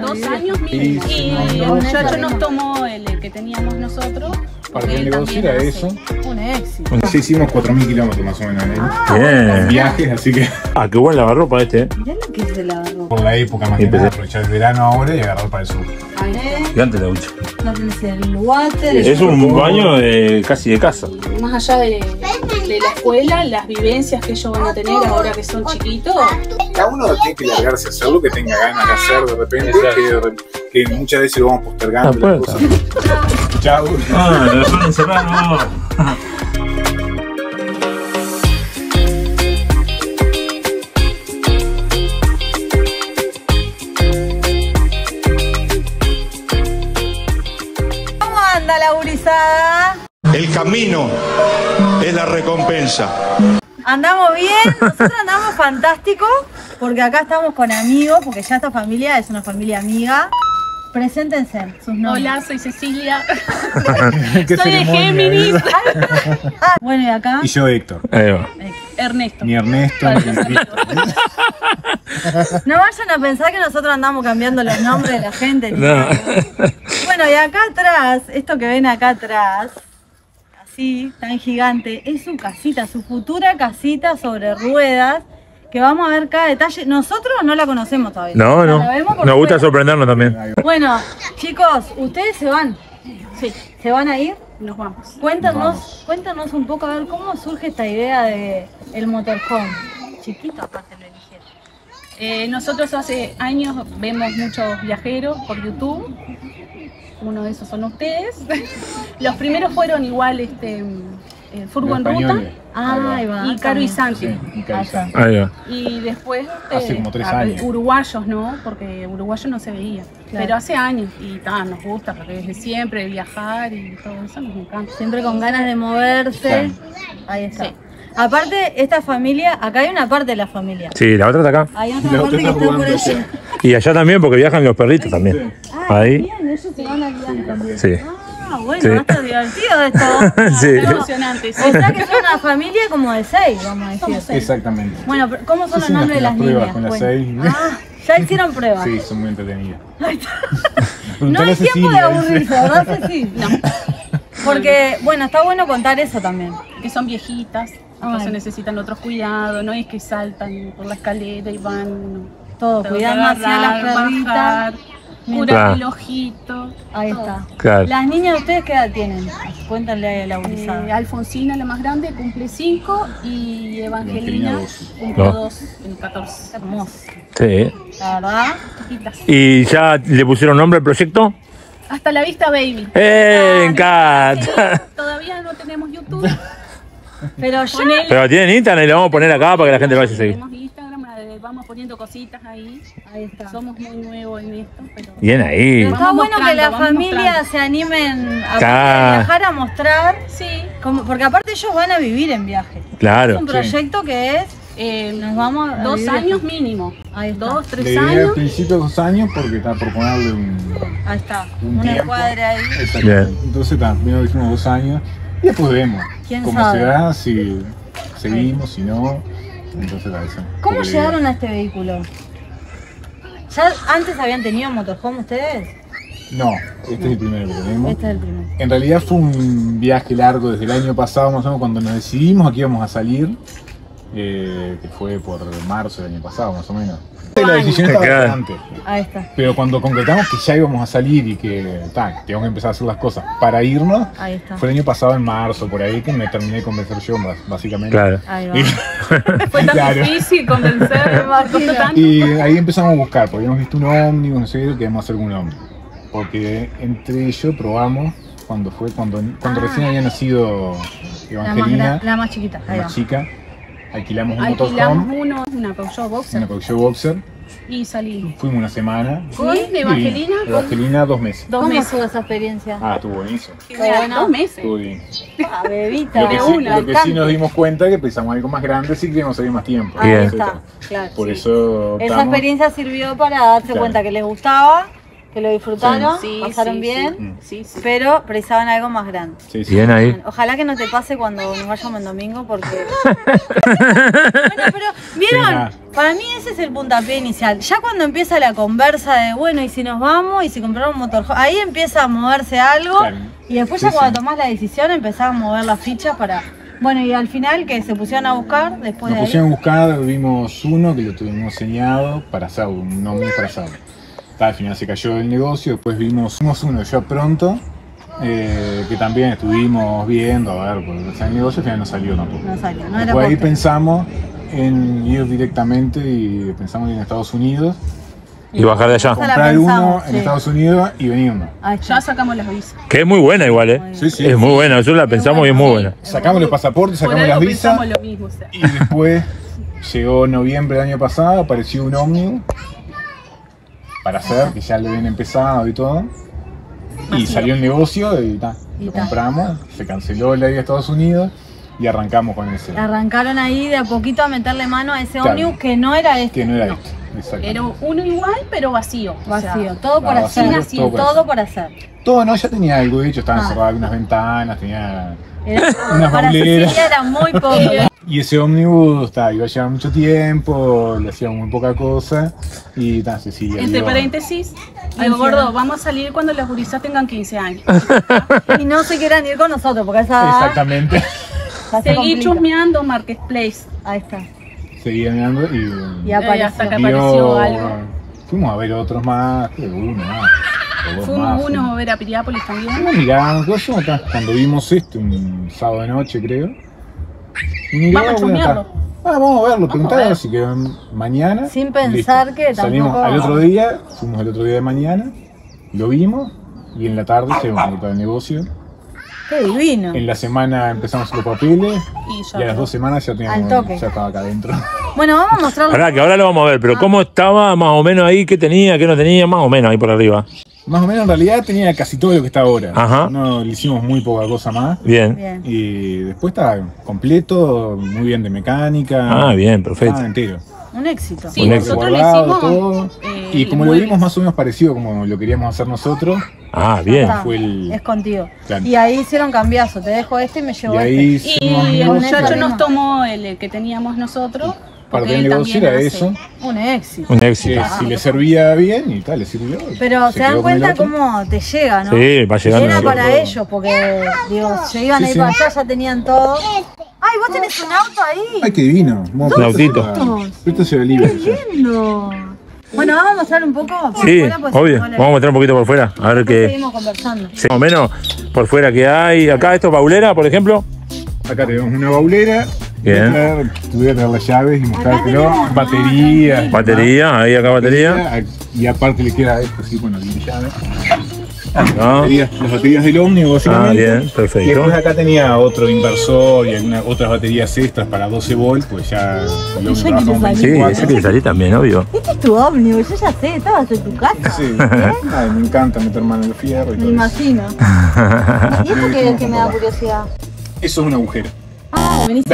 2 años mínimo. Y el muchacho nos tomó el que teníamos nosotros. Para que el negocio era eso. Un éxito. Ya hicimos 4.000 kilómetros más o menos en Bien. viajes, así que Qué buen lavarropa este, Mirá lo que es el lavarropa. por la época más que nada, aprovechar el verano ahora y agarrar para el sur. Gigante la ducha. No tenés el water. Es un baño casi de casa. Más allá de la escuela, las vivencias que ellos van a tener ahora que son chiquitos. Cada uno tiene que largarse a hacer lo que tenga ganas de hacer de repente, que muchas veces lo vamos postergando las cosas. Chau. Lo suelen encerrar, no. ¿Cómo anda la gurizada? El camino es la recompensa. ¿Andamos bien? Nosotros andamos fantástico porque acá estamos con amigos, porque ya esta familia es una familia amiga. Preséntense sus nombres. Hola, soy Cecilia. Qué Soy de ceremonia, Géminis. Bueno, y acá Y yo Héctor. Ahí va. Ernesto. Ni Ernesto, ni Cristo. no vayan a pensar que nosotros andamos cambiando los nombres de la gente. ni No. nada. Bueno, y acá atrás, esto que ven acá atrás, así, tan gigante, es su casita, su futura casita sobre ruedas, que vamos a ver cada detalle. Nosotros no la conocemos todavía. No. La vemos por Nos gusta fuera. sorprendernos también. Bueno, chicos, ustedes se van. Sí, ¿Se van a ir? nos vamos. Cuéntanos un poco a ver cómo surge esta idea de el motorhome. Chiquito aparte lo eligieron. Nosotros hace años vemos muchos viajeros por YouTube. Uno de esos son ustedes. Los primeros fueron igual Furgo en Ruta Españoles. Ahí va. y Caro y Santi. Sí, y Caro y Santi. Ahí va. Y después Hace como 3 años. uruguayos, ¿no? Porque uruguayos no se veía. Claro. Pero hace años y nos gusta porque desde siempre viajar y todo eso nos encanta. Siempre con ganas de moverse. Ahí está. Sí. Aparte, esta familia, acá hay una parte de la familia. Sí, la otra está acá. Hay otra La parte otra que está está por jugando allá. Y allá también porque viajan los perritos también. Ahí. Bien, ellos se van a guiar también. Sí. Bueno, Sí. va a estar divertido esto. Sí. Es emocionante, sí. O sea que son una familia como de 6, vamos a decir. Somos 6. Exactamente. Bueno, pero ¿cómo son los Sí, nombres de las pruebas niñas? con las Bueno. 6. Ya hicieron pruebas. Sí, son muy entretenidas. No hay tiempo de aburrirse, ¿verdad, Ceci? No, Porque, bueno, está bueno contar eso también. que son viejitas, entonces necesitan otros cuidados, no es que saltan por la escalera y van. No. Todo, Tengo que cuidando hacia las agarrar, perritas. bajar, curar Claro. el ojito. Ahí todo. está. Claro. Las niñas, ¿ustedes qué edad tienen? Cuéntanle a la gurizada. Alfonsina, la más grande, cumple 5 y Evangelina Evangelina, cumple No. 2 en 14. Hermoso. Sí. La verdad. Chiquitas. ¿Y ya le pusieron nombre al proyecto? Hasta la vista, baby. Me encanta! Sí, todavía no tenemos YouTube. Pero ya. Ponele. Pero tienen Instagram y lo vamos a poner acá para que la gente lo vaya a seguir. Tenemos Instagram, vamos poniendo cositas ahí. Ahí está. Somos muy nuevos en esto, pero Bien ahí. Está Vamos bueno que mostrando, las vamos familias mostrando. se animen a Claro. viajar, a mostrar. sí. Porque aparte ellos van a vivir en viaje. Es Claro. un proyecto que es. Nos vamos a 2 vivir años acá. mínimo. Ahí está. 2, La 3 idea al años. principio 2 años porque está por ponerle Ahí está. un Un tiempo. encuadre ahí. Exactamente. Bien. Entonces primero dijimos 2 años y después vemos ¿Quién cómo sabe? se da, si seguimos, si no. Entonces eso. ¿Cómo llegaron a este vehículo? ¿Ya antes habían tenido motorhome ustedes? No, este es el primero que tenemos. Este es el primero. En realidad fue un viaje largo desde el año pasado, más o menos cuando nos decidimos a que íbamos a salir, que fue por marzo del año pasado, más o menos. La decisión estaba Claro. antes, Ahí está. pero cuando concretamos que ya íbamos a salir y que teníamos que empezar a hacer las cosas para irnos, Ahí está. fue el año pasado en marzo, por ahí, que me terminé de convencer yo, básicamente. Claro. Ahí va. Fue tan Claro. difícil convencer, costó tanto. Y ahí empezamos a buscar, porque habíamos visto un ómnibus, no sé qué, queríamos hacer con un ómnibus. Porque entre ellos probamos, cuando recién había nacido Evangelina, La más chiquita. Ahí la va. más chica, alquilamos un Alquilamos motorhome, uno, una Peugeot Boxer una Peugeot Boxer, y salimos. fuimos una semana. ¿Con Evangelina? Evangelina 2 meses. 2 ¿Cómo meses. fue esa experiencia? Estuvo buenísimo. Genial, 2 meses. Estuvo bien. Ah, bebita. Lo que, de sí, una, lo que sí nos dimos cuenta es que pensamos algo más grande, sí queríamos salir más tiempo. Ahí Bien. está. Claro. Por eso Esa optamos. experiencia sirvió para darse Claro. cuenta que les gustaba que lo disfrutaron, Sí, pasaron sí, bien, Sí, sí. pero precisaban algo más grande. Sí, sí. Bien ahí. Ojalá que no te pase cuando nos vayamos el domingo porque... Bueno, pero ¿vieron? Sí, nada. Para mí ese es el puntapié inicial. Ya cuando empieza la conversa de, bueno, ¿y si nos vamos? ¿Y si compramos un motorhome? Ahí empieza a moverse algo Claro. y después Sí, ya cuando sí. tomás la decisión empezás a mover las fichas para... Bueno, y al final que se pusieron a buscar después Nos de pusieron ahí. a buscar, vimos uno que lo tuvimos señado para hacer un nombre para hacer. Al final se cayó el negocio, después vimos uno ya pronto, que también estuvimos viendo, a ver, porque el negocio al final no salió tampoco. No salió, no era Después ahí posta. pensamos en ir directamente y pensamos en ir a Estados Unidos, Y bajar de allá. Esa la comprar uno pensamos, en sí. Estados Unidos y venirnos. Ahí está. Ya sacamos las visas. Que es muy buena igual, ¿eh? Sí, sí. Es muy buena, nosotros la pensamos y es muy buena. Sacamos los pasaportes, Por sacamos las algo visas pensamos lo mismo, o sea. y después llegó noviembre del año pasado, apareció un ómnibus para hacer, que ya lo habían empezado y todo. Y Vacío. salió el negocio y ta, Y lo ta. compramos, se canceló la ida a Estados Unidos y arrancamos con ese. Arrancaron ahí de a poquito a meterle mano a ese Claro. ómnibus que no era este. Que no era este. Exactamente. Era uno igual, pero vacío. o sea, Vacío, todo por vacío, hacer, todo por todo por hacer. Todo no, ya tenía algo hecho, estaban Ah. cerradas algunas ventanas, tenía. Era, Unas para bauleras. Cecilia era muy poco. Y ese ómnibus ta, iba a llevar mucho tiempo, le hacíamos muy poca cosa y ta, Cecilia. Entre iba- paréntesis, Ay, digo, sí. gordo, vamos a salir cuando las gurisas tengan 15 años. Y no se quieran ir con nosotros porque a esa edad Exactamente. ya se Seguí complica. chusmeando Marketplace. Ahí está. Seguía mirando Y apareció. hasta que apareció algo. Fuimos a ver otros más, creo que uno más. o dos Fuimos más, uno a ver a Piriápolis también. fuimos. Miramos cosas acá, cuando vimos un sábado de noche creo. Y mirá, Vamos a bueno, chusmearlo. ta. Vamos a verlo, a preguntaba ver. si quedó mañana. Sin pensar listo. que Salimos tampoco- al otro día, fuimos el otro día de mañana, lo vimos y en la tarde se montó el negocio. Qué divino. En la semana empezamos los papeles Y y a las 2 semanas ya, Al teníamos, toque. ya estaba acá adentro. Bueno, vamos a mostrarlo. Pará, que ahora lo vamos a ver, pero ¿cómo estaba más o menos ahí? ¿Qué tenía? ¿Qué no tenía? Más o menos ahí por arriba. Más o menos en realidad tenía casi todo lo que está ahora. Ajá. No le hicimos muy poca cosa más. Bien. Bien. Y después está completo, muy bien de mecánica. Ah, bien, perfecto. Ah, entero. Un éxito. Sí, Un nosotros le Guardado, hicimos. todo. Y como lo muebles. vimos más o menos parecido como lo queríamos hacer nosotros, Ah, Ya bien. está. fue el- Es contigo. Claro. Y ahí hicieron cambiazo. Te dejo este y me llevo y ahí este. hicimos Y el negocio. muchacho negocio. nos tomó el que teníamos nosotros. Para porque el él negocio también era hace. eso. Un éxito. Un Que éxito. si le servía bien y tal, le sirvió. Pero se dan quedó con el cuenta otro. cómo te llega, ¿no? Sí, va llegando. Era el para otro. ellos, porque, digo, se iban Sí, a ir sí. para allá, ya tenían todo. ¡Ay, vos tenés un auto ahí! Ay, qué divino. Vamos Un a- autito. Esto se ve libre. ¡Qué lindo! Bueno, vamos a mostrar un poco por Sí, fuera, pues, obvio. igual Vamos a mostrar un poquito por fuera. A ver después qué. seguimos conversando. Sí, más o menos por fuera que hay. Acá esto es baulera, por ejemplo. Acá tenemos una baulera. Bien. Voy a traer las llaves y mostrártelo. tenemos Batería. Batería, ahí acá batería. Y aparte le queda esto, sí, bueno, tiene llave. Ah, Las baterías del ómnibus, básicamente. bien, Y perfecto. después acá tenía otro inversor y otras baterías extras para 12 volts, pues ya el ómnibus Ya trabajamos quiere Sí, 24. ese quiere salir también, obvio. Este es tu ómnibus, yo ya sé, estabas en tu casa. Sí. Ay, me encanta meter mano en el fierro y Me todo eso. imagino. ¿Y esto qué es que me da curiosidad? Eso es un agujero. Ah, buenísimo.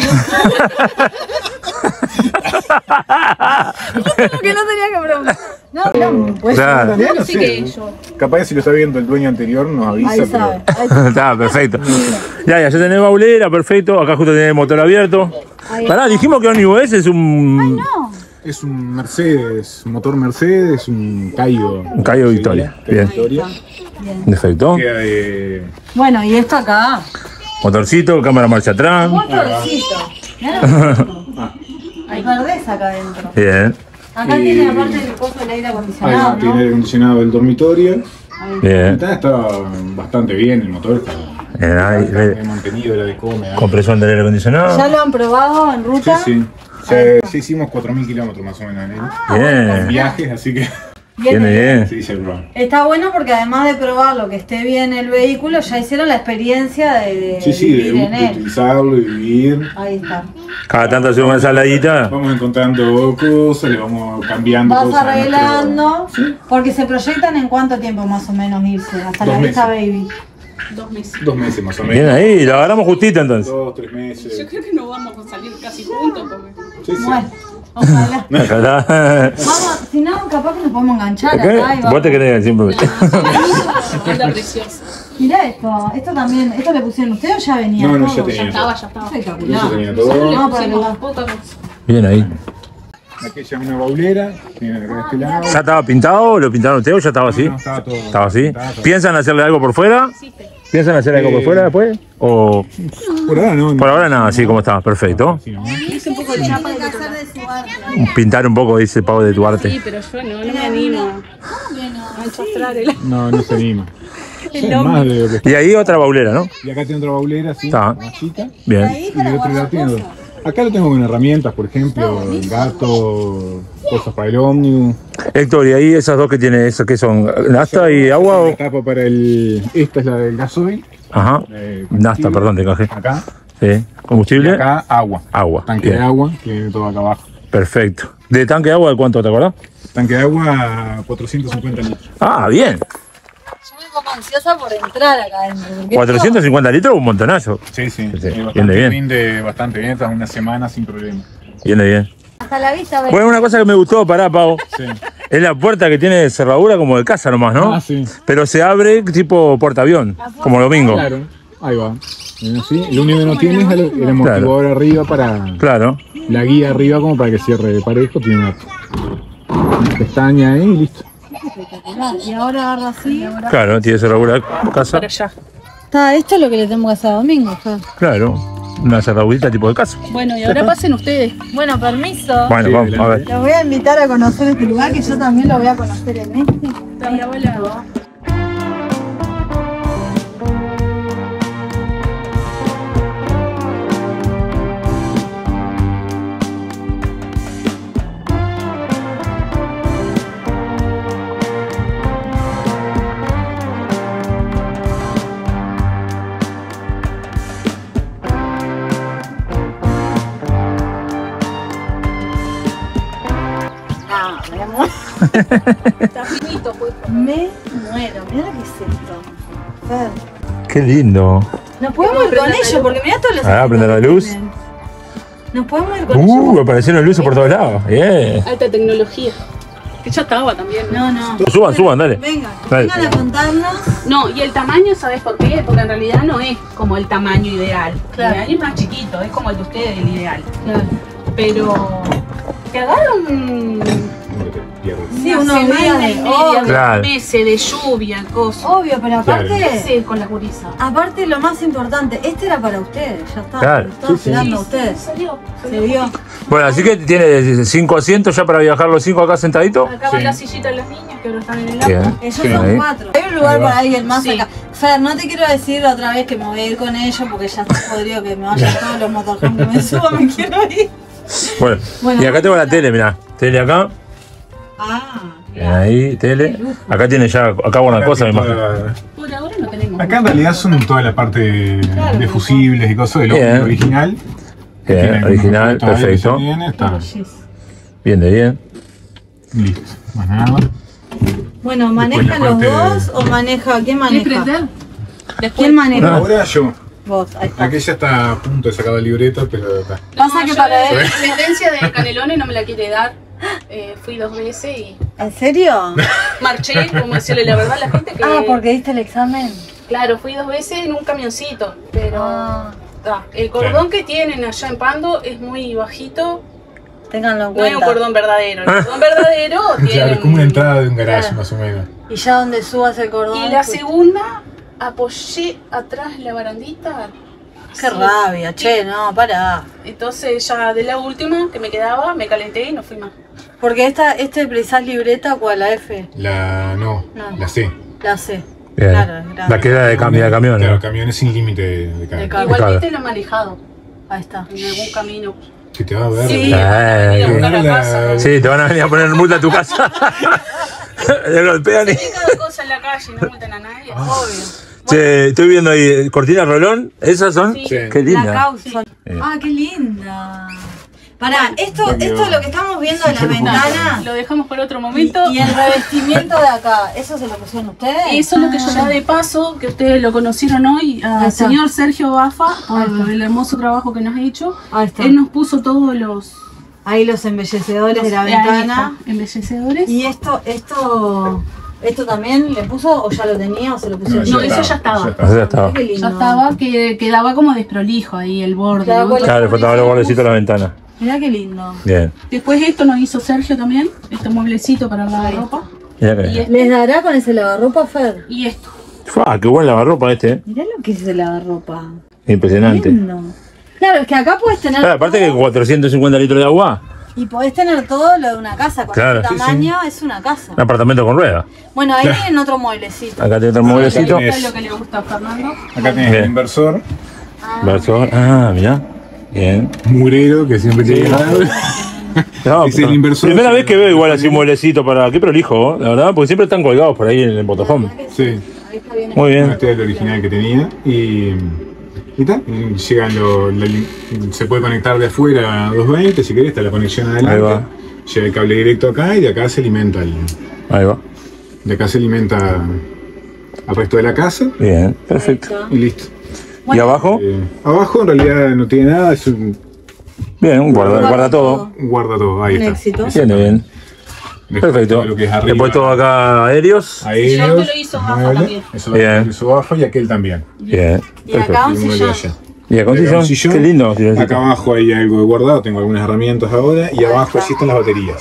Como que no tenía que preguntar. No, pues. Claro. En realidad no Sí sé. que yo. Capaz que si lo está viendo el dueño anterior nos avisa, Ahí pero sabe. Ahí sabe. Está, perfecto. Ya tenés baulera, perfecto. Acá justo tenés el motor abierto. Ahí. Pará, dijimos que Ómnibus es un. No. es un Mercedes, un motor Mercedes, un Cayo. Un Cayo Victoria. Bien. Victoria. Bien. Perfecto. Queda de... Bueno, y esto acá. Motorcito, cámara marcha atrás. Motorcito. Mirá lo que- Hay verdez acá adentro. Bien, Acá tiene aparte el coso del aire acondicionado, Ahí tiene ¿no? aire acondicionado del dormitorio. bien. Está bastante bien, el motor está Bien, ahí, bien mantenido, era de cómoda. compresor de aire acondicionado. ¿Ya lo han probado en Sí, ruta? sí. Ya hicimos 4.000 kilómetros más o menos en él. En Bien, viajes, así que viene bien. sí, se probó. Está bueno porque además de probar lo que esté bien el vehículo, ya hicieron la experiencia de Sí, sí, vivir en de él. utilizarlo y vivir. Ahí está. Cada tanto hacemos una ensaladita. Vamos encontrando cosas, le vamos cambiando Vas cosas. a nuestro- arreglando, Sí, porque se proyectan en cuánto tiempo más o menos irse, hasta la 2 vista meses. baby. 2 meses. 2 meses más o menos. Bien ahí, lo agarramos justito entonces. 2, 3 meses. Yo creo que no vamos a salir casi juntos porque Sí, sí. Bueno, Ojalá. Ojalá. Vamos, si no, capaz que nos podemos enganchar ¿Qué? acá y vamos. Vos te querés siempre. Anda preciosa. Mirá esto también, ¿esto le pusieron ustedes o ya venía? No, no, todo? ya tenía. Ya estaba. Espectacular. Eso tenía todo. Vamos para Pusimos acá. poca cosa. Bien ahí. Aquella es una baulera, tiene acá de este lado. ¿Ya estaba pintado? ¿Lo pintaron ustedes o ya estaba así? No, estaba todo. ¿Estaba así? Estaba todo. ¿Piensan hacerle algo por fuera? ¿Piensan hacer algo por fuera después? ¿O Por ahora no. por ahora nada, así como está? Perfecto. Sí, ¿no? Hice un poco de chapa Tiene y que otro hacer lado. de su arte. Pintar un poco, dice Pau, de tu Sí, arte. pero yo no me animo a enchastrar el No, no se anima. El Es más de lo que- Y ahí otra baulera, ¿no? Y acá tiene otra baulera, así, Está. más chica. Bien. Y del otro lado tiene dos. Acá lo tengo con herramientas, por ejemplo, gato, cosas para el ómnibus. Héctor, ¿y ahí esas dos que tiene, esas que son nafta y agua? La tapa para el. Esta es la del gasoil. Ajá. Nafta, perdón, te cajé. Acá. Sí. Y ¿Combustible? acá agua. Agua. Tanque Bien. de agua, que viene todo acá abajo. Perfecto. ¿De tanque de agua de cuánto, te acordás? Tanque de agua, 450 litros. Ah, bien. Yo me pongo ansiosa por entrar acá adentro. porque 450 litros, un montonazo. Sí, sí. Sí, Es bien de bien. Rinde bastante bien, tras una semana sin problema. Bien, bien. esto, hasta la vista, ven. Bueno, una cosa que me gustó, pará, Pau. Sí. Es la puerta que tiene cerradura como de casa nomás, ¿no? Ah, sí. Pero se abre tipo portaavión, como domingo. Claro, ahí va. ¿Sí? Lo único que no tiene es el amortiguador arriba para. Claro. La guía arriba como para que cierre parejo. Tiene una pestaña ahí y listo. Y ahora agarra así. Claro, tiene cerradura de casa. para allá. Está, esto es lo que le tengo que hacer a Domingo. Fer. Claro. Una cerradurita tipo de casa. Bueno, y ahora pasen ustedes. Bueno, permiso. Bueno, Sí, vamos, a ver. Los voy a invitar a conocer este lugar que yo también lo voy a conocer en este. Ahí abuela. No, me muero. Está finito, pues. Me muero. Mira qué es esto. Fer. Qué lindo. Nos podemos ir con ellos porque mira todos los. Ah, prender la efectos que luz. tienen. Nos podemos ir con ellos. Aparecieron luces por todos lados. Bien. Alta tecnología. Que ya estaba también. No. Suban, dale. Vengan, Dale. vengan a contarnos. No, y el tamaño, ¿sabes por qué? Porque en realidad no es como el tamaño ideal. Claro. El ideal es más chiquito, es como el de ustedes, el ideal. Claro. Pero te agarran Sí, una unos días semana de y media, Claro. meses de lluvia, cosas. Obvio, pero aparte. ¿Qué haces con la gurisa? Aparte, lo más importante, este era para ustedes, ya está. Claro. Lo estaba esperando a ustedes. Salió. Se vio. Bueno, así que tiene 5 asientos ya para viajar los 5 acá sentaditos. Acá van Sí. las sillitas de las niñas que ahora están en el Bien. auto. Ellos Sí, son ahí. 4. Hay un lugar Ahí va. para alguien más Sí. acá. Fer, no te quiero decir otra vez que me voy a ir con ellos porque ya está podrido que me vayan todos los motorhomes que me suban, me quiero ir. Bueno, Bueno, y acá tengo la tele, mirá. Tele acá. Ah, Bien, ahí, tele. Acá tiene ya, acá una cosa, me imagino. Por ahora no tenemos. Acá en realidad son toda la parte de fusibles y cosas del Bien. original. Tiene Bien, algunos original, efectos ahí que perfecto. se vienen, está Bien de bien. listo. Más nada. bueno, Después ¿manejan la los parte- dos o maneja? ¿Quién ¿Quieres maneja? prender? Después. ¿Quién maneja? Ahora yo. Vos, ahí está. Aquella está a punto de sacar la libreta, pero está. Pasa que para él. La competencia de Canelones no me la quiere dar. Fui 2 veces y ¿En serio? marché, como decirle la verdad a la gente que. Ah, porque diste el examen. Claro, fui 2 veces en un camioncito, pero. Ah. El cordón que tienen allá en Pando es muy bajito. Ténganlo en No es un cuenta. cordón verdadero. El cordón verdadero tiene. Claro, es como una entrada de un garaje Claro. más o menos. Y ya donde subas el cordón. Y la pues, segunda, apoyé atrás la barandita. Qué así. rabia, che, no, pará. Entonces ya de la última que me quedaba, me calenté y no fui más. Porque este precisás libreta, ¿cuál? ¿La F? No, No. la C. La C. Bien. Claro, es grande. La que era de camiones. Claro, camiones sin límite de De carga. carga. Igualmente lo he manejado Ahí está. en algún camino. Que te va a ver. Sí, Eh, ir a que- buscar la casa. Sí, te van a venir a poner multa a tu casa. Le golpean y... Hay cada cosa en la calle, no multan a nadie, obvio. Che, estoy viendo ahí, cortina rolón, ¿esas son? Sí. Sí. Qué La linda. causa. Ah, qué linda. Pará, esto es lo que estamos viendo de las Lo ventanas. dejamos para otro momento. Y el revestimiento de acá, ¿eso se lo pusieron ustedes? Eso es lo que yo ya de paso, que ustedes lo conocieron hoy, Ahí al está. señor Sergio Bafa, por el hermoso trabajo que nos ha hecho. Ahí está. Él nos puso todos Ahí los embellecedores de la Ahí ventana. está, embellecedores. ¿Y esto también le puso o ya lo tenía o se lo pusieron? No, eso ya estaba. Eso ya estaba. Qué lindo. Ya estaba, que quedaba como desprolijo ahí el borde. Claro, ¿no? bueno. Claro, le faltaban los bordecitos a la ventana. Mirá qué lindo. Bien. Después esto nos hizo Sergio también, este mueblecito para lavar ropa. Mirá Y que. este, ¿Les dará con ese lavarropa, Fer? y esto. Qué buen lavarropa este. Mirá lo que es ese lavarropa. Impresionante. Lindo. Claro, es que acá podés tener Claro, aparte que todo, 450 litros de agua. y podés tener todo lo de una casa. Con Claro. este Sí, tamaño es una casa. Un apartamento con ruedas. Bueno, ahí tienen otro mueblecito. Acá tiene otro mueblecito. tenés- Es lo que le gusta a Fernando. Acá tenés Bien. el inversor, Versor. Ah, mirá. Bien. murero, que siempre tiene No, Es el pero- inversor. Primera vez que veo igual así un mueblecito para. Qué prolijo, la verdad, porque siempre están colgados por ahí en el motorhome. Sí. Ahí está bien. Muy bien. Este es el original que tenía y tal. Y llegan se puede conectar de afuera a 220 si querés, está la conexión Ahí va. adelante. Llega el cable directo acá y de acá se alimenta Ahí va. de acá se alimenta al resto de la casa Bien, perfecto. y listo. ¿Y abajo? Abajo en realidad no tiene nada, es un Bien, guarda todo. guarda todo, ahí Un está. éxito. Viene bien. Después Perfecto. todo lo que es arriba, Después todo acá aéreos. aéreos, Yo te lo hizo abajo muebles, también. eso Bien. lo hizo abajo y aquel también. Bien. Y acá Perfecto. un Y mueble sillón. allá. Y acá un Acá sillón. Qué lindo. Acá silloncito. abajo hay algo de guardado, tengo algunas herramientas ahora y abajo allí están las baterías.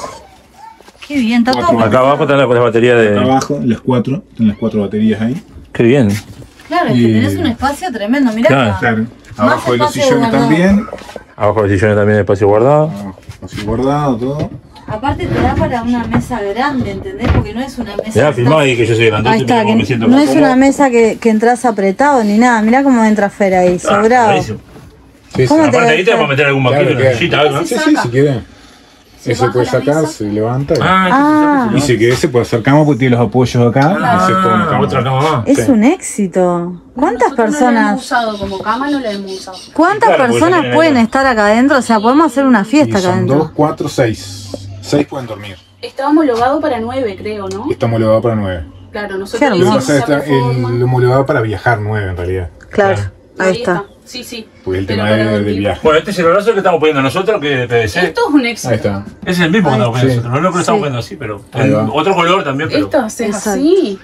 Qué bien, está todo Cuatro. bien. Acá abajo están las baterías Acá de. abajo, están las cuatro baterías ahí. Qué bien. Claro, es que Y- tenés un espacio tremendo. Mirá Claro. acá. Claro. Abajo de los espacio sillones guardado. también. Abajo de los sillones también hay espacio guardado. Abajo, así guardado todo. Aparte te da para una mesa grande, ¿entendés? Porque no es una mesa. Mirá, que filmá está- ahí que yo soy grande. Ahí está, que no es una mesa que entras apretado ni nada. Mirá cómo entra Fer ahí, sobrado. Sí, sí. ¿Cómo te Aparte ahí te ves? vamos a meter algún Claro, banquito, queda. una sillita, algo, ¿no? Sí, sí, si quiere. Eso baja puede la sacar, mesa. se levanta. Ah, Y si querés se puede hacer cama porque tiene los apoyos acá. Haces toda una cama. otra cama más. Es un éxito. ¿Cuántas Nosotros no la hemos personas? usado como cama, no la hemos usado. ¿Cuántas Claro, porque personas ya tienen pueden ahí. estar acá adentro? O sea, podemos hacer una Y fiesta acá son adentro. 2, 4, 6. 6 pueden dormir. Está homologado para 9, creo, ¿no? Está homologado para 9. Claro, nosotros Qué Lo que hermoso. hicimos pasa es esa que está reforma. el homologado para viajar 9 en realidad. Claro, ahí está. Sí, sí. Porque el Pero tema para de dormir. viaje. Bueno, este celulazo que estamos poniendo nosotros, que de PVC. Esto es un éxito. Ahí está. Es el mismo que estamos poniendo Sí. nosotros. No es lo que lo estamos Sí. poniendo así, pero. Ahí En va. otro color también, pero. Esto haces Exacto. así.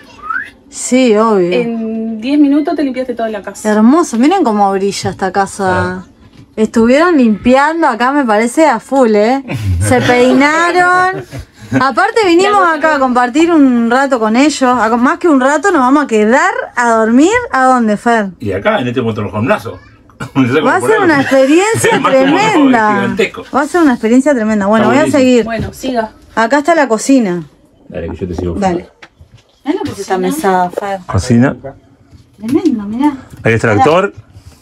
Sí, obvio. En 10 minutos te limpiaste toda la casa. Hermoso, miren cómo brilla esta casa. Estuvieron limpiando acá, me parece, a full, ¿eh? Se peinaron. Aparte vinimos acá a compartir un rato con ellos. Más que un rato nos vamos a quedar a dormir. ¿A dónde, Fer? Y acá, en este motorhomeazo. Va a ser una experiencia tremenda. Gigantesco. Va a ser una experiencia tremenda. Bueno, Está voy a buenísimo. seguir. Bueno, siga. Acá está la cocina. Dale, que yo te sigo. Dale. Mirá lo que es esta mesada, Fer. Cocina. Tremendo, mirá. Hay extractor.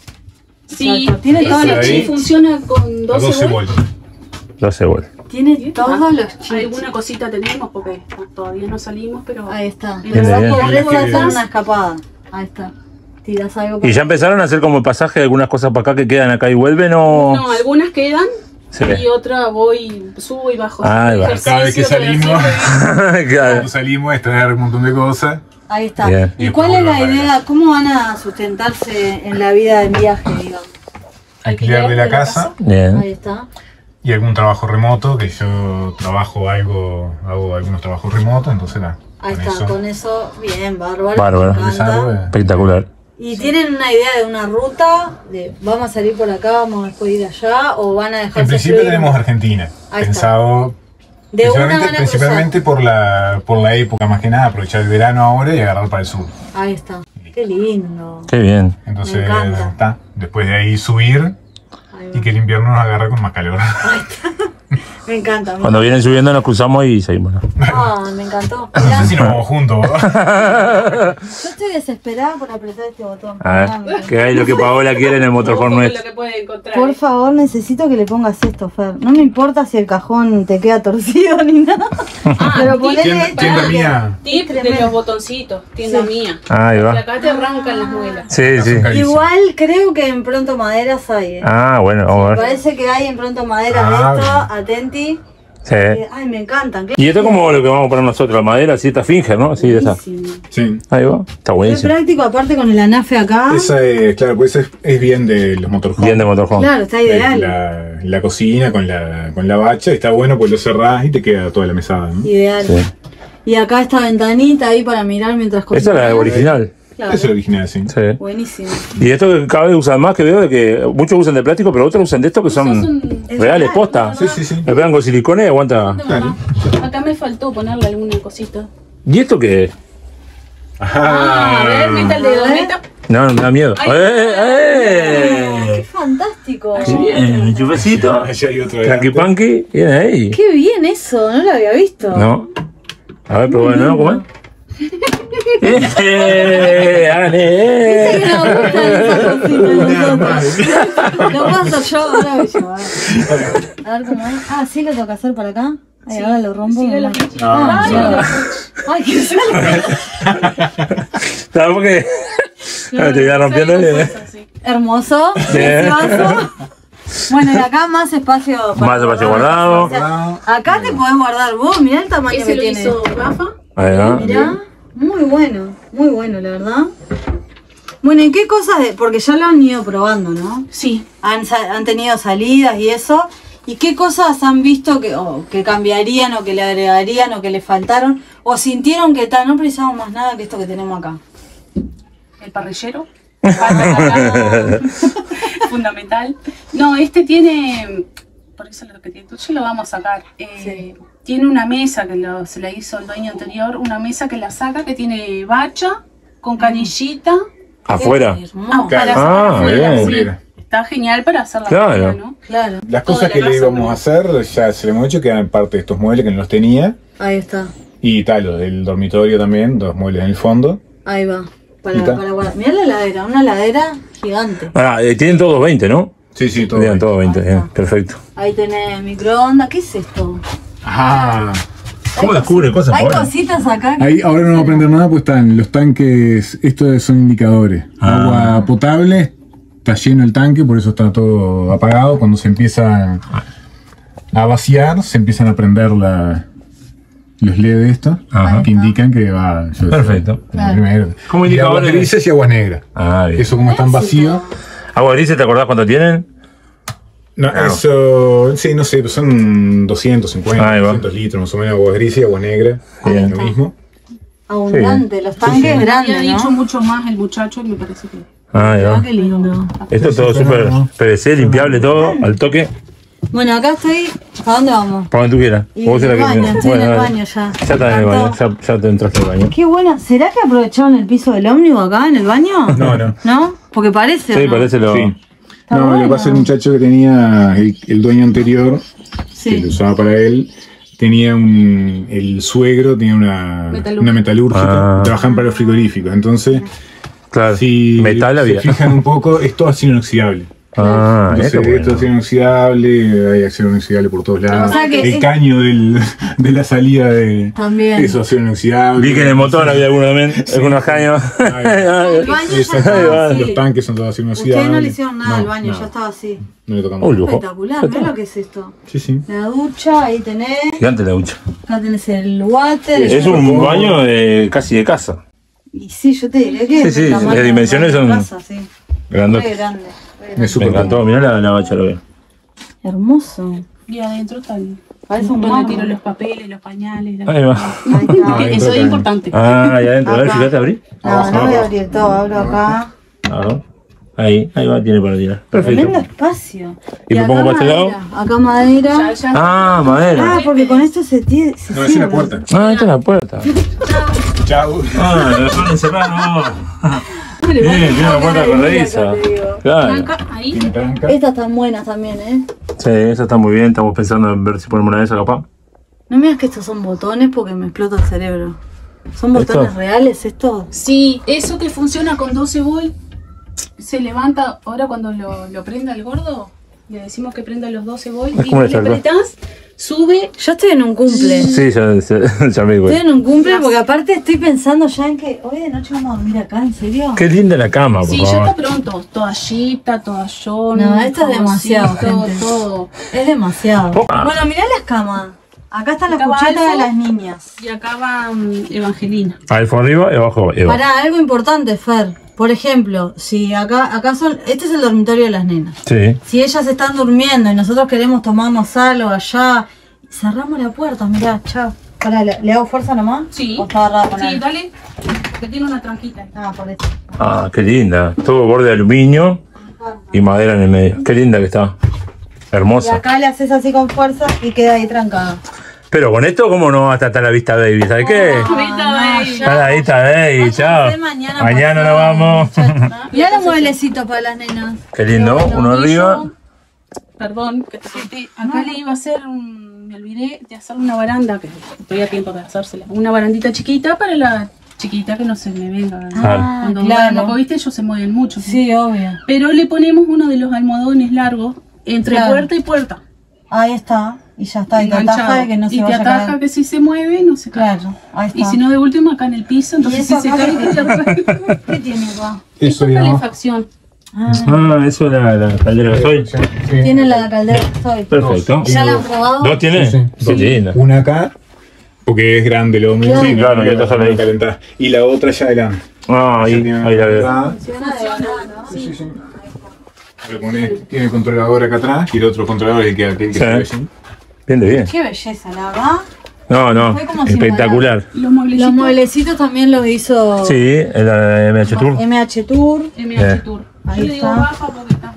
Sí, Exacto, tiene ese todos los sí chips. funciona con A 12 12 volts. volts. 12 volts. Tiene todos los chips. Alguna cosita tenemos porque todavía no salimos, pero Ahí está. En Bien, Pero bien. vos podés Bien. hacer una escapada. Ahí está. Tirás algo ¿Y ya empezaron a hacer como el pasaje de algunas cosas para acá que quedan acá y vuelven o...? no, algunas quedan Sí. y otra voy, subo y bajo. Ah, ahí va. Cada vez que Ejercicio, salimos, Claro. cuando salimos es traer un montón de cosas. Ahí está. Bien. ¿Y cuál es la idea? ¿Cómo van a sustentarse en la vida en viaje, digamos? Alquiler de la casa Ahí Bien. está. y algún trabajo remoto, que yo trabajo algo, hago algunos trabajos remotos, entonces nada. Ahí con está, eso. con eso, bien, bárbaro. Bárbaro. me Es algo encanta. de- Espectacular. ¿Y tienen una idea de una ruta? De vamos a salir por acá, vamos después ir allá, o van a dejarse En principio fluir? tenemos Argentina, Ahí está. pensado De una van a principalmente por la época, más que nada, aprovechar el verano ahora y agarrar para el sur. cruzar. Ahí está. Qué lindo. Qué bien. Entonces, Me encanta. está, después de ahí subir Ahí y va. que el invierno nos agarre con más calor. Me encanta. Cuando vienen subiendo nos cruzamos y seguimos, ¿no? Ah, me encantó. No Mirá, sé si nos vamos juntos. yo estoy desesperada por apretar este botón. A ver, que hay lo que Paola quiere en el motorhome lo nuestro. que puede encontrar. Por favor, necesito que le pongas esto, Fer. No me importa si el cajón te queda torcido ni nada. Pero ponele Tienda, esto. tienda mía. Tip de Tremendo. los botoncitos, tienda Sí. mía. Ahí Y va. acá te arrancan las muelas. Sí, sí. Igual creo que en Pronto Maderas hay. Ah, bueno, vamos a ver. Parece que hay en Pronto Maderas Ah, de esto. bien. Atenti. Sí. Ay, me encantan. Y esto es como lo que vamos a poner nosotros, la madera, así, esta Finger, ¿no? Sí, de esa. Buenísimo. Sí. Ahí va. Está Qué buenísimo. práctico, aparte con el anafe acá. Esa es, claro, pues es bien de los motorhomes. Bien de motorhome. Claro, está ideal. La cocina con la bacha, está bueno pues lo cerrás y te queda toda la mesada, ¿no? Ideal. Sí. Y acá esta ventanita ahí para mirar mientras Esa es la cocinas. original. Claro. Eso es lo original, sí. Sí. Buenísimo. Y esto que cada vez usan más, que veo de que muchos usan de plástico, pero otros usan de estos que son Es reales, real, posta. Sí, sí, sí. Le pegan con silicona y aguanta. Claro. Acá me faltó ponerle alguna cosita. ¿Y esto qué es? Ah, a ver, meta el dedo, A ver. meta. No, me da miedo. Ay. ¡Qué fantástico! ¡Qué bien! Un chupecito. Allá hay otro Tranqui delante. Panqui. Bien ahí. ¡Qué bien eso! No lo había visto. No. A ver, pero bueno, ¿cómo es? Viste que nos gustan esas cositas Nada nosotros. más. Lo paso yo, ahora voy yo. A ver cómo es. Ah, sí lo tengo que hacer para acá. Ay, ahora lo rompo. Sigue me la muero. flechita. Ah, No, mierda. no. Ay, qué sale. ¿Sabes por qué? Te iba rompiendo el... Hermoso. Precioso. Bueno, y acá más espacio. para Más espacio guardar. guardado. O sea, acá te podés guardar vos, mirá el tamaño Ese que lo tiene. hizo Rafa. Ahí va. Mirá, muy bueno, la verdad. Bueno, ¿y qué cosas de...? Porque ya lo han ido probando, ¿no? Sí. Han tenido salidas y eso. ¿Y qué cosas han visto que cambiarían o que le agregarían o que le faltaron? ¿O sintieron que no precisamos más nada que esto que tenemos acá? El parrillero. Fundamental. No, este tiene. Por eso lo que tiene. Entonces lo vamos a sacar. Sí. Tiene una mesa que se la hizo el dueño anterior. Una mesa que la saca que tiene bacha con canillita. Afuera. Hermoso. Para Claro. sacar Ah, afuera, bien. sí. Está genial para hacer la Claro. comida, ¿no? Claro, Las Toda cosas la que le masa íbamos con- a hacer ya se le hemos hecho, quedan parte de estos muebles que no los tenía. ahí está. Y tal, los del dormitorio también, dos muebles en el fondo. Ahí va. ¿Y está? Para guardar. Mirá la heladera, una heladera gigante. Ah, tienen todos 20, ¿no? Sí, sí, todo. Tienen todos 20, Ahí bien. está. Perfecto. Ahí tenés microondas. ¿Qué es esto? Ah. ¿Cómo descubre cosas Hay cositas acá. que- Ahí ahora no vamos a aprender nada, pues están los tanques, estos son indicadores. Agua potable, está lleno el tanque, por eso está todo apagado. Cuando se empieza a vaciar, se empiezan a prender los LED de estos, Ajá. que indican que va... Perfecto. Primero. Como Y aguas indicadores. grises y aguas negras. Ah, bien. Eso como están vacíos. Agua grises, ¿te acordás cuánto tienen? No, Claro. eso, sí, no sé, son 250, Ahí va. 200 litros más o menos, aguas grises y aguas negras, Bien. lo mismo. Abundante, los tanques Había grandes, dicho ¿no? mucho más el muchacho y me parece que. Ahí Ah, va. qué lindo. Esto es todo súper PVC, limpiable todo, al toque. Bueno, acá estoy. ¿A dónde vamos? Para donde tú quieras. Y Vos en será el que baño, tenés. estoy en el dale. baño ya. Ya estás en el baño, ya te entraste al baño. Qué bueno. ¿Será que aprovecharon el piso del ómnibus acá en el baño? No, no. ¿No? Porque parece. Sí, ¿o no? parece lo. Sí. Está No, lo que bueno. pasa es el muchacho que tenía el dueño anterior, que Sí. lo usaba para él, tenía el suegro tenía una metalúrgica, Ah. trabajaban para los frigoríficos. Entonces, Claro. si Metal se había. fijan un poco, es todo acero inoxidable. Ah, Entonces, eso es esto es acero bueno. inoxidable, hay acero inoxidable por todos lados. O sea que el es- caño de la salida de También. eso, acero inoxidable. Vi que en el motor había alguno también, algunos caños. El baño ya Exacto. estaba así. Los tanques son todos acero inoxidable. Ustedes no le hicieron nada al No, baño, nada. ya estaba así. No le tocamos. Un lujo. Espectacular, mirá lo que es esto. Sí, sí. La ducha, ahí tenés. Gigante la ducha. Acá tenés el water. Es un baño casi de casa. Y sí, yo te diré que Sí, es sí, el tamaño las dimensiones de la son- casa, sí. Grandote. Re grande. Es Me súper encantó, cómodo. mirá la bacha, lo veo. Hermoso. Y adentro están. Parece un donde mambo. tiro los papeles, los pañales. Ahí va. Ahí está. Que Ahí eso está. es importante. Ah, ahí adentro, a ver, Acá. fíjate, abrí. No voy a abrir todo, abro acá. Ah, ahí va, tiene para tirar. Tremendo Perfecto. espacio. ¿Y me acá pongo para este lado? madera. Acá madera. Ya. Ah, madera. Ah, porque con esto se tiene. Se No, esa es la cierra. puerta. Ah, esta es la puerta. Chau. Ah, la dejaron encerrada, no. Bien, tiene una puerta corrediza. Acá te digo. Claro. Acá, ahí. Tiene tranca. Estas están buenas también, ¿eh? Sí, esa está muy bien. Estamos pensando en ver si ponemos una de esas capaz. No me digas que estos son botones porque me explota el cerebro. ¿Son botones ¿Estos? reales estos? Sí, eso que funciona con 12 volts se levanta. Ahora cuando lo prenda el gordo, le decimos que prenda los 12 volts y ¿Cómo le le sacó? apretás, sube. Yo estoy en un cumple. Sí, ya me di Estoy cuenta. en un cumple porque aparte estoy pensando ya en que hoy de noche vamos a dormir acá, ¿en serio? Qué linda la cama, por Sí, ya favor. está pronto. Toallita, toallón. No, esto es demasiado, jaboncito, gente. todo. Es demasiado. Ah. Bueno, mirá las camas. Acá está la Acá va cucheta Alfo. de las niñas. Y acá va Evangelina. Alfo arriba y abajo Eva. Pará, algo importante, Fer. Por ejemplo, si acá son... Este es el dormitorio de las nenas. Sí. Si ellas están durmiendo y nosotros queremos tomarnos algo allá, cerramos la puerta, mirá, chao. Pará, ¿le hago fuerza nomás? Sí. ¿O está agarrada con Sí, algo? dale. Que tiene una tranquita. Ah, por eso. Ah, qué linda. Todo borde de aluminio y madera en el medio. Qué linda que está. Y Hermosa. acá le haces así con fuerza y queda ahí trancada. Pero con esto, ¿cómo no va a estar la vista baby? ¿Sabes qué? Está la vista baby, chao. Váyanse mañana Mañana pasado. nos vamos. Mirá los mueblecitos para las nenas. Qué lindo. Uno Y arriba. yo, perdón, que te corté. Acá le iba a hacer me olvidé de hacer una baranda, que estoy a tiempo de hacérsela. Una barandita chiquita para la chiquita que no se me venga. Claro. Cuando claro. duermo, porque, viste, ellos se mueven mucho. Sí, obvio. Pero le ponemos uno de los almohadones largos entre Claro. puerta y puerta. Ahí está. Y ya está. Y te ataja enganchado. de que no se y te vaya a ataja caer. que si se mueve, no se cae. Claro, ahí está. Y si no, de último acá en el piso, entonces si eso se acá cae, qué- te arranca. ¿Qué tiene acá? Eso Es ya. calefacción. Ah, eso es la caldera de soy. Tiene la caldera que estoy. Perfecto. ¿Ya la han probado? ¿Dos tiene? Sí. Qué linda. Una acá, porque es grande lo mismo. Sí, claro, y otra sale ahí. calentar. Y la otra allá adelante. Ah, ahí la veo. Acá. Sí, sí. Le pones, tiene el controlador acá atrás y el otro controlador es el que aquel que Sí. se ve allí. Bien de bien. Qué belleza, la verdad. No, no. Fue como sin Espectacular. Los mueblecitos Los mueblecitos también los hizo Sí, el MH Tour. MH Tour. MH Tour. Ahí Yo le digo está. baja porque está.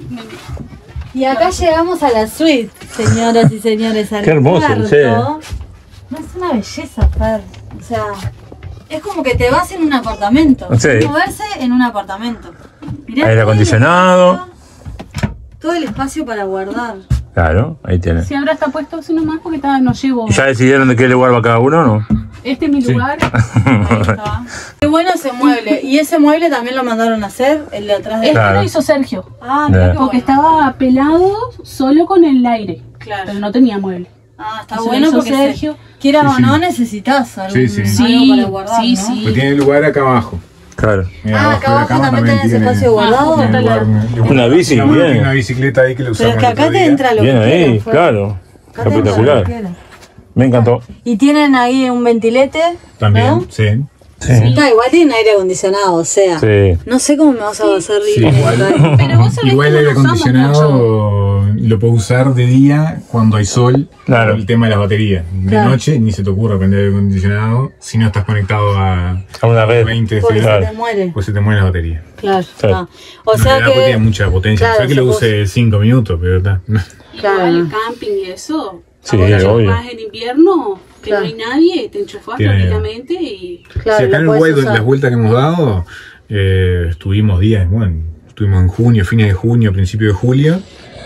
Y acá llegamos a la suite, señoras y señores. Al Qué hermoso, cuarto. sí. No es una belleza, Fer. O sea, es como que te vas en un apartamento. Sí. Es moverse en un apartamento. Mirá Aire todo el acondicionado. espacio- Todo el espacio para guardar. Claro, ahí tiene. Si ahora está puesto así nomás porque no llevo. ¿Y ya decidieron de qué lugar va cada uno o no? Este es mi lugar. Ahí está. Qué bueno ese mueble. Y ese mueble también lo mandaron a hacer, el de atrás de... Este Claro. lo hizo Sergio. Ah, mira qué Porque bueno. estaba pelado solo con el aire. Claro. Pero no tenía mueble. Ah, está Eso lo bueno hizo porque Sergio. quieras Sí, o sí. no necesitas algún, Sí, sí. Sí, algo para guardar, sí, ¿no? sí. Pues tiene lugar acá abajo. Claro. Mira, Ah, acá de la abajo cama también tenés tiene- espacio guardado. tiene lugar. Una bici, Tiene bien. una bicicleta ahí que le Pero usamos es que el acá otro te día. entra lo Bien que ahí, quieras, Fer. claro. Acá te entra lo que Espectacular. quieras. Me encantó. Y tienen ahí un ventilete. También, ¿no? sí. Sí. Está, igual tienen aire acondicionado, o sea. Sí. No sé cómo me vas a hacer Sí, libre. igual. Pero vos sabés Igual que el no aire lo usamos mucho. acondicionado lo puedo usar de día cuando hay sol. Claro. El tema de las baterías. De Claro. noche ni se te ocurra prender el aire acondicionado si no estás conectado a A una red. 20 Porque Claro. se te muere. pues se te muere la batería. Claro. Claro. Ah. O No sea le da porque tiene que. mucha potencia. Claro, Sé que lo se use 5 minutos, pero está. Claro. Igual el camping y eso. Sí, ahora ya obvio. vas en invierno, que Claro. no hay nadie, te enchufás Tiene- tranquilamente y. Claro, Sí, acá en lo puedes Uruguay, usar. las vueltas que hemos dado, estuvimos días, bueno, estuvimos en junio, fines de junio, principio de julio,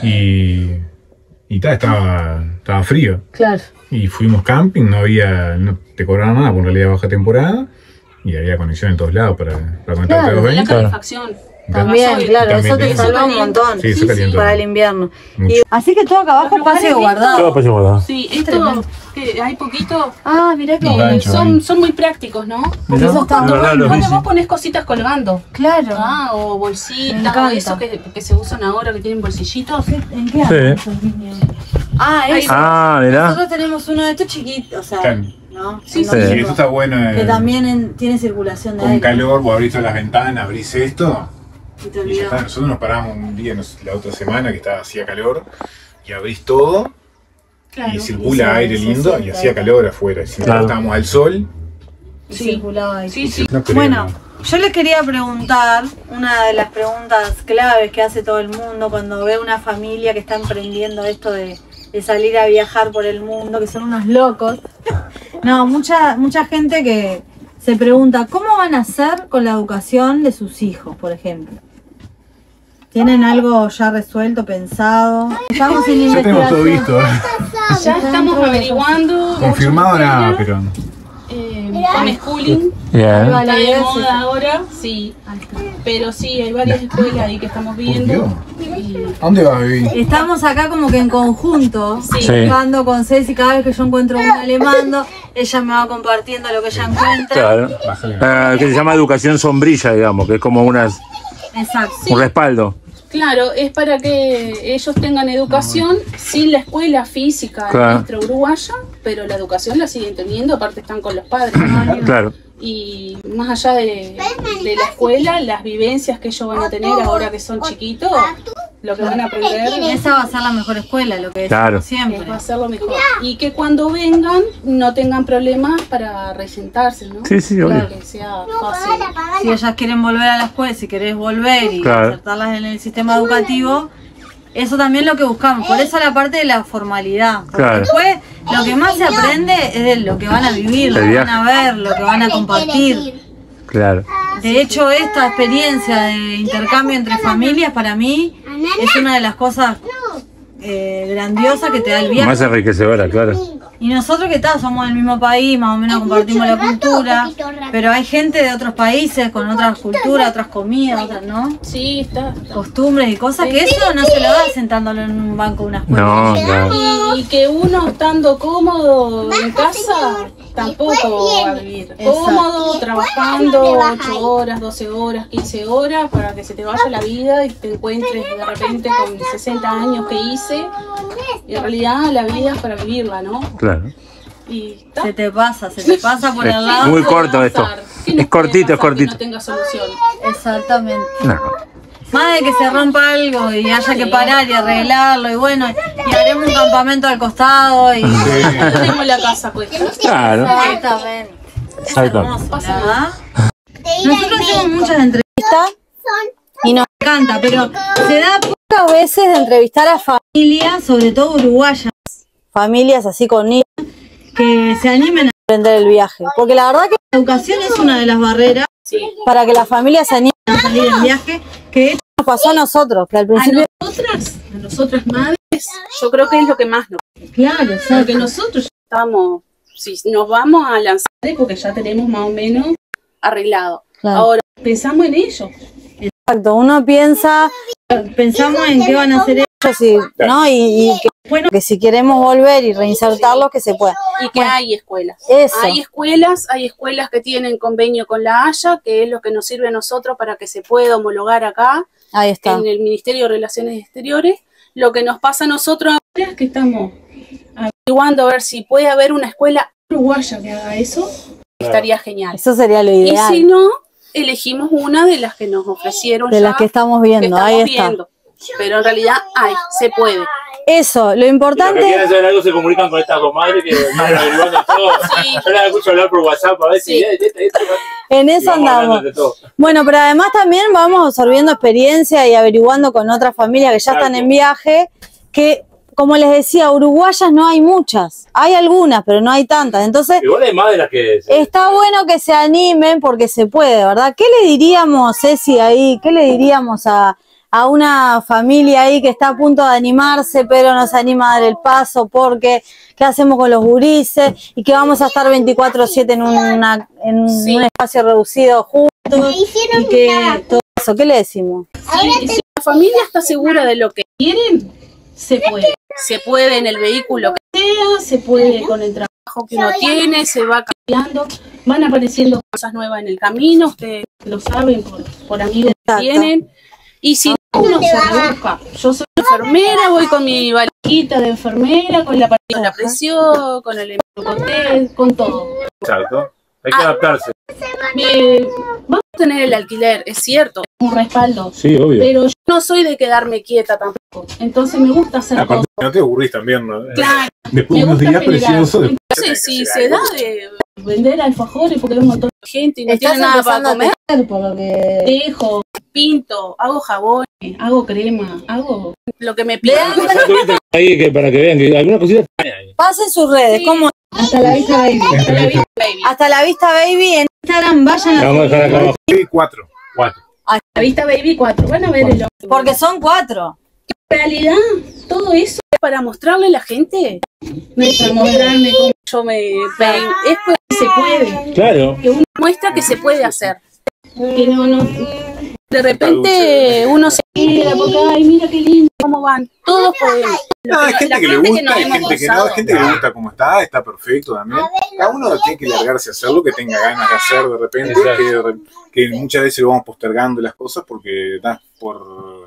y estaba frío. Claro. Y fuimos camping, no te cobraban nada, por en realidad baja temporada, y había conexión en todos lados para conectarte Claro, a los La 20. calefacción. También, Gasoil. claro, También eso te tiene- salva un montón. Sí, eso calienta. Para el invierno. Mucho. Y- así que todo acá abajo Los espacio lugares guardado. Todo espacio guardado. Sí, esto que hay poquito. Ah, mirá que. Los ganchos. Son muy prácticos, ¿no? Mirá, eso está la verdad, bueno. los Cuando bici. vos pones cositas colgando. Claro. O Me bolsitas, encanta. o eso que se usan ahora, que tienen bolsillitos. ¿En qué andan esos niños? Ah, eso. Ah, mirá. Nosotros tenemos uno de estos chiquitos, o sea, Claro. ¿no? Sí, Uno sí. mismo. Y esto está bueno. Que también tiene circulación de Con aire. calor, vos abrís todas las ventanas, abrís esto, Y te y ya olvidás. está. Nosotros nos paramos un día, la otra semana, que hacía calor, y abrís todo, y circula y se- aire se lindo, y siente hacía aire. calor afuera. Y si Claro. estábamos al sol, Y Sí. circulaba ahí. Sí, sí. no creo. Bueno, yo les quería preguntar, una de las preguntas claves que hace todo el mundo cuando ve una familia que está emprendiendo esto de salir a viajar por el mundo, que son unos locos. No, mucha gente que se pregunta, ¿cómo van a hacer con la educación de sus hijos, por ejemplo? ¿Tienen algo ya resuelto, pensado? Estamos en Ya tenemos todo investigación. visto. Ya estamos averiguando. Confirmado nada, pero. Homeschooling. Bien. Ahí va Está la de idea, moda ahora, sí. Pero sí, hay varias escuelas ahí que estamos viendo. Y ¿A dónde vas, baby? Estamos acá como que en conjunto, Sí. jugando con Ceci. Cada vez que yo encuentro una le mando, ella me va compartiendo lo que ella encuentra. Claro. Que se llama educación sombrilla, digamos, que es como Exacto. un respaldo. Claro, es para que ellos tengan educación sin la escuela física nuestra uruguaya, pero la educación la siguen teniendo, aparte están con los padres. Claro. Y más allá de la escuela, las vivencias que ellos van a tener ahora que son chiquitos, lo que van a aprender. Esa va a ser la mejor escuela, lo que decimos siempre. Va a ser lo mejor. Y que cuando vengan no tengan problemas para resentarse, ¿no? Sí, sí, obvio. Que sea fácil. Si ellas quieren volver a la escuela, si querés volver y insertarlas en el sistema educativo, eso también es lo que buscamos. Por eso la parte de la formalidad. Porque después lo que más se aprende es de lo que van a vivir, lo que van a ver, lo que van a compartir. Claro. De hecho, esta experiencia de intercambio entre familias para mí es una de las cosas grandiosas que te da el viaje. Más enriquecedora, claro. Y nosotros que tal, somos del mismo país, más o menos compartimos la cultura, pero hay gente de otros países con otras culturas, otras comidas, otras, ¿no? Sí, está. Costumbres y cosas que eso no se lo da sentándolo en un banco de una escuela. No, claro. Y que uno estando cómodo en casa tampoco va a vivir. Cómodo, trabajando 8 horas, 12 horas, 15 horas para que se te vaya la vida y te encuentres de repente con 60 años que hice. Y en realidad la vida es para vivirla, ¿no? Claro. Y se te pasa por el lado. Muy corto esto. Es cortito, es cortito. Que no tenga solución. Exactamente. No. Más de que se rompa algo y haya que parar y arreglarlo y bueno, y haremos un campamento al costado y tenemos la casa puesta. Claro. Exactamente. Es hermoso, ¿verdad? Nosotros hacemos muchas entrevistas y nos encanta, pero se da pocas veces de entrevistar a familias, sobre todo uruguayas, familias así con niños, que se animen a emprender el viaje. Porque la verdad que la educación es una de las barreras para que las familias se animen a salir en viaje, que esto nos pasó a nosotros, que al principio... A nosotras madres, yo creo que es lo que más nos... Claro, porque nosotros estamos, si nos vamos a lanzar, porque ya tenemos más o menos arreglado. Claro. Ahora, pensamos en ello. Exacto, uno pensamos en qué van a hacer ellos ¿no? y que, bueno, que si queremos volver y reinsertarlos, que se pueda. Y que hay escuelas. Eso. Hay escuelas que tienen convenio con la Haya, que es lo que nos sirve a nosotros para que se pueda homologar acá. Ahí está. En el Ministerio de Relaciones Exteriores. Lo que nos pasa a nosotros ahora es que estamos averiguando a ver si puede haber una escuela uruguaya que haga eso. Estaría genial. Eso sería lo ideal. Y si no, elegimos una de las que nos ofrecieron de las que estamos viendo, ahí está. Pero en realidad se puede. Eso, lo importante... Si quieren saber algo se comunican con estas comadres que están averiguando todo. Yo las escucho hablar por WhatsApp a ver si... En eso andamos. Bueno, pero además también vamos absorbiendo experiencia y averiguando con otras familias que ya están en viaje, que... Como les decía, uruguayas no hay muchas. Hay algunas, pero no hay tantas. Entonces, igual hay más de las que... Está bueno que se animen porque se puede, ¿verdad? ¿Qué le diríamos, Ceci, ahí? ¿Qué le diríamos a una familia ahí que está a punto de animarse, pero no se anima a dar el paso porque qué hacemos con los gurises y que vamos a estar 24/7 en un espacio reducido juntos y que todo eso? ¿Qué le decimos? Si la familia está segura de lo que quieren, se puede. Se puede en el vehículo que sea, se puede con el trabajo que uno tiene, se va cambiando, van apareciendo cosas nuevas en el camino, ustedes lo saben por amigos que tienen. Y si uno se busca, yo soy enfermera, voy con mi valijita de enfermera, con la partida de la presión, con el glucotés, con todo. Exacto, hay que adaptarse. Vamos a tener el alquiler, es cierto, un respaldo. Sí, obvio. Pero yo no soy de quedarme quieta tampoco. Entonces me gusta hacer aparte, cosas. no te aburrís también, ¿no? Claro. Después de unos días preciosos. Entonces, si se da de vender alfajores porque hay un montón de gente y no tiene nada para comer, por lo que... dejo, pinto, hago jabón, hago crema, hago lo que me pidan. Ahí que para que vean que algunas cositas Pasen sus redes, ¿cómo? Hasta la vista baby. Hasta la vista baby. Hasta la vista baby en Instagram, vayan a... vamos a dejar acá abajo. 4. Hasta la vista baby 4. Van a ver el otro. Porque son 4. En realidad, todo eso es para mostrarle a la gente. No es para mostrarme cómo yo me peino. Es porque se puede. Claro. Que uno muestra que se puede hacer. Que no. De repente uno se queda porque, ay, mira qué lindo, cómo van. Todos podemos. No, hay gente que le gusta, hay gente que no, hay gente que le gusta como está perfecto también. Cada uno tiene que largarse a hacer lo que tenga ganas de hacer de repente, que muchas veces lo vamos postergando las cosas porque por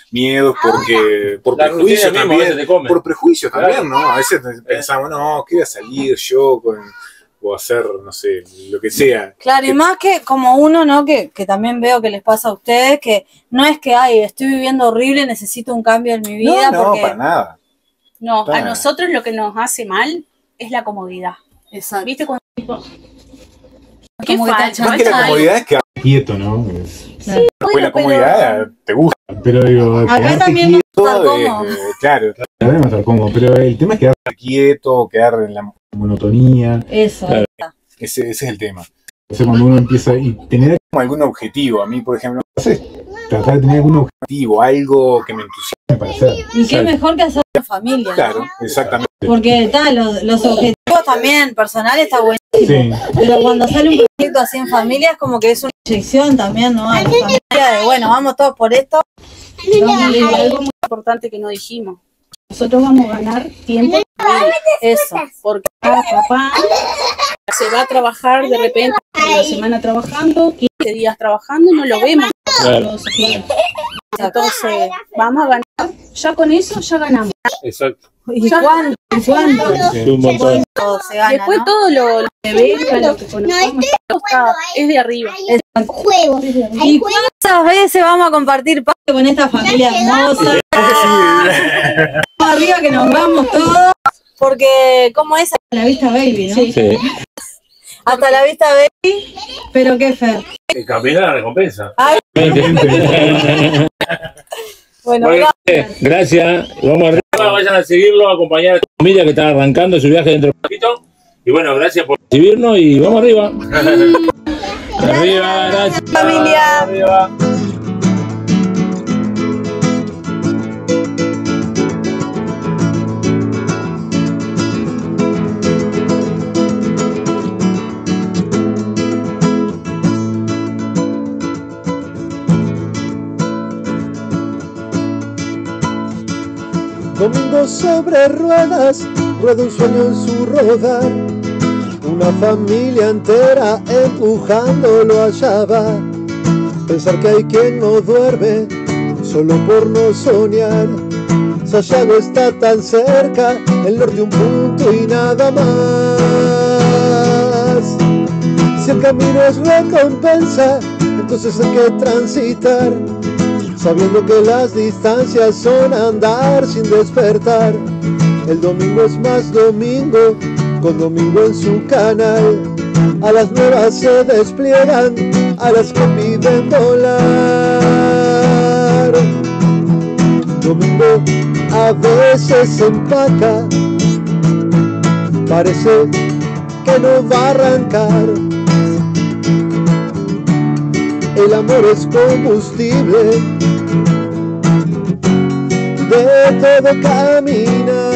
miedos, porque por La prejuicio rutina misma a veces también, te come. por prejuicio Claro. también, ¿no? A veces pensamos, no, ¿qué voy a salir yo con, o hacer, no sé, lo que sea? Claro, y más que como uno, ¿no? Que también veo que les pasa a ustedes, que no es que, ay, estoy viviendo horrible, necesito un cambio en mi vida, No, porque... para nada. No, a Para. nosotros lo que nos hace mal es la comodidad. Exacto. ¿Viste? Cuando tipo, ¿qué Como que te falta? Más que la comodidad es quedar quieto, ¿no? Después la comodidad te gusta. Pero digo, Acá quedarte también vamos a estar quieto, cómodos. claro, debemos estar cómodos, pero el tema es quedarte quieto, quedar en la monotonía. Eso. Claro. Ese es el tema. O sea, cuando uno empieza y tener como algún objetivo, a mí, por ejemplo, no sé, tratar de tener algún objetivo, algo que me entusiasme para hacer. Y qué mejor que hacer en familia. Claro, exactamente. Porque tal, los objetivos también personales está buenísimo. Sí. Pero cuando sale un proyecto así en familia es como que es una inyección también, ¿no? A la familia de, bueno, vamos todos por esto. Algo muy importante que no dijimos. Nosotros vamos a ganar tiempo. Eso. Porque papá se va a trabajar de repente una semana trabajando, 15 días trabajando y no lo vemos. Claro. Entonces, vamos a ganar. Ya con eso ya ganamos. Exacto. ¿Y cuánto? ¿Y cuánto? Es un montón. Todo se gana, Después ¿no? todo lo que venga, lo que conozcamos, es de arriba. Juegos. ¿Y cuántas veces vamos a compartir parte con esta familia hermosa? Vamos arriba que nos vamos todos. Porque, ¿cómo es? Hasta la vista baby, ¿no? Sí. Sí. Hasta la vista baby. Pero qué Fer. El camino a la recompensa. Ay, bueno, Bueno, gracias. gracias. Vamos arriba, vayan a seguirlo, a acompañar a esta familia que está arrancando su viaje dentro de un poquito. Y bueno, gracias por recibirnos y vamos arriba. Arriba, gracias. Familia. Arriba. Domingo sobre ruedas, rueda un sueño en su rodar. Una familia entera empujándolo allá va. Pensar que hay quien no duerme, solo por no soñar. Sayago está tan cerca, el norte un punto y nada más. Si el camino es recompensa, entonces hay que transitar, sabiendo que las distancias son andar sin despertar. El domingo es más domingo, con domingo en su canal. A las nuevas se despliegan, a las que piden volar. Domingo a veces empaca, parece que no va a arrancar. El amor es combustible de todo caminar.